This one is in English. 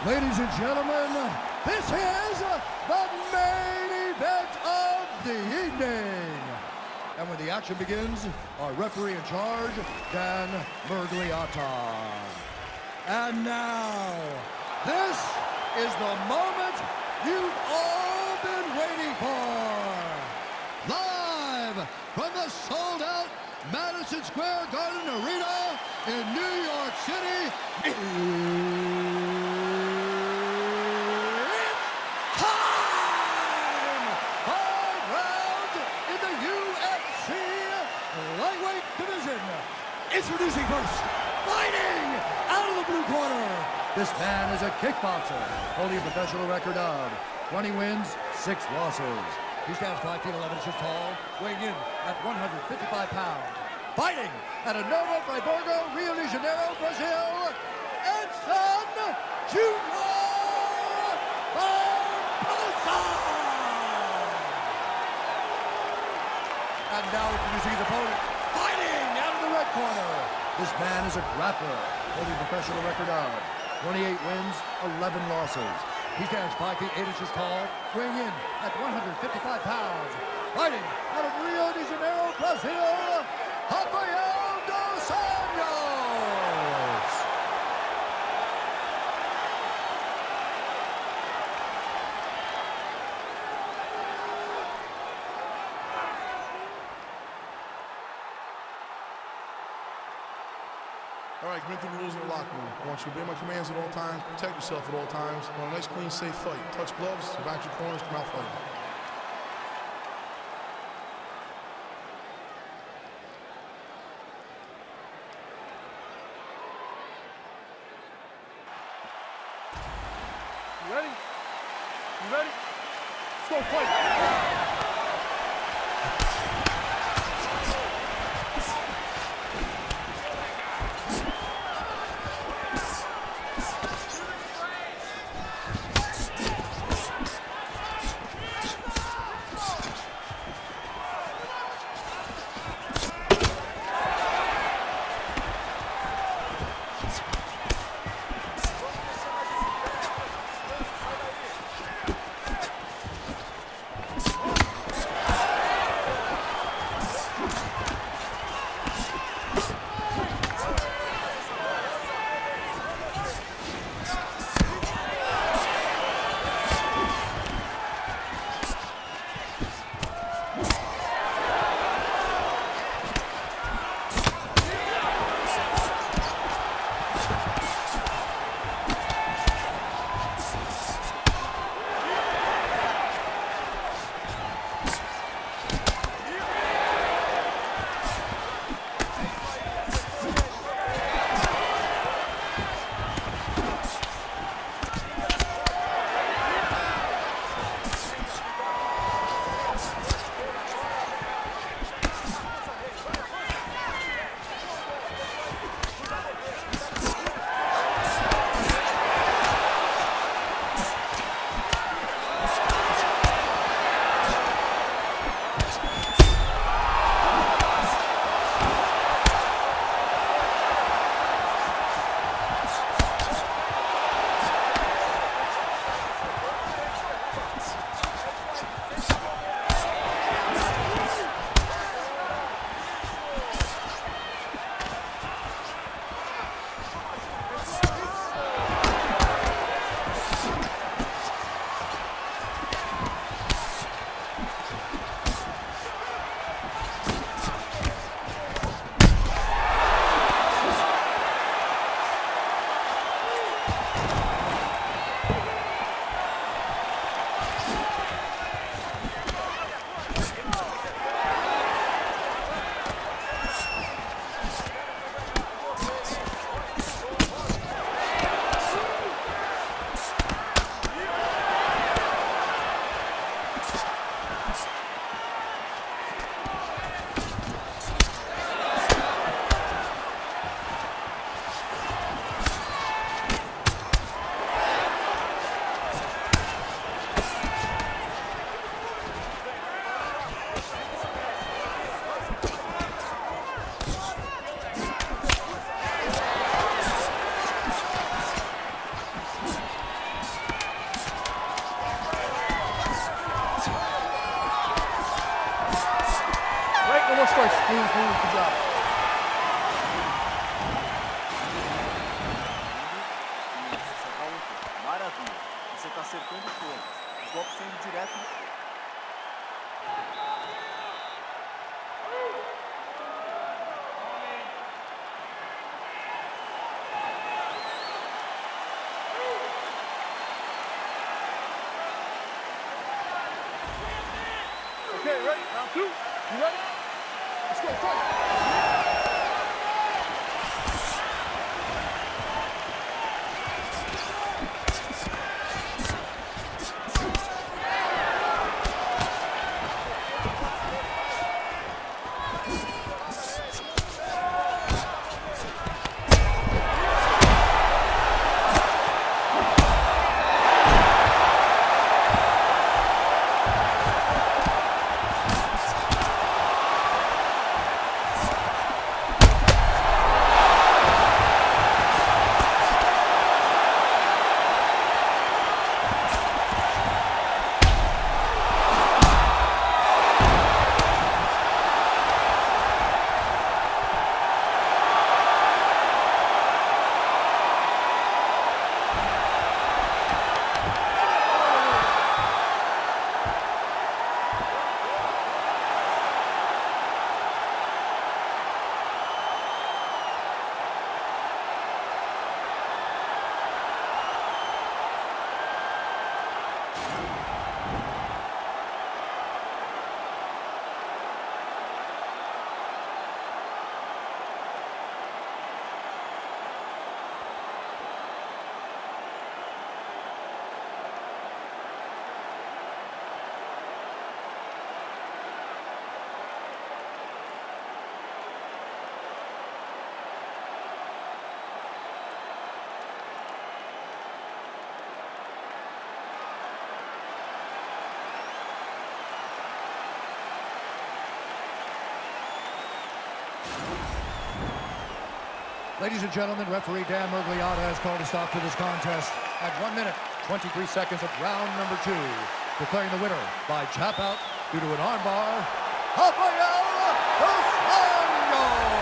Ladies and gentlemen, this is the main event of the evening. And when the action begins, our referee in charge, Dan Miragliotta. And now, this is the moment you've all been waiting for. Live from the sold-out Madison Square Garden Arena in New York City, it's time! 5 rounds in the UFC lightweight division. Introducing first, fighting out of the blue corner. This man is a kickboxer, holding a professional record of 20 wins, 6 losses. He stands 5 feet 11 inches tall, weighing in at 155 pounds. Fighting out of Novo Friburgo, Rio de Janeiro, Brazil, Edson Junior Barbosa! And now introducing his opponent, fighting out of the red corner. This man is a grappler, holding a professional record of 28 wins, 11 losses. He stands 5 feet 8 inches tall, weighing in at 155 pounds. Fighting out of Rio de Janeiro, Brazil, Rafael dos Anjos. All right, commit to the rules in the locker room. I want you to obey my commands at all times, protect yourself at all times. I want a nice, clean, safe fight. Touch gloves, back your corners, come out fighting. You ready? You ready? Let's go fight. 4 strikes. Good job. Maravilha. Você está acertando todas. Os golpes sendo direto. Okay, ready? Round 2. You ready? Let's go, fight. Ladies and gentlemen, referee Dan Miragliotta has called a stop to this contest at 1 minute, 23 seconds of round number 2, declaring the winner by tap out due to an armbar, Rafael dos Anjos.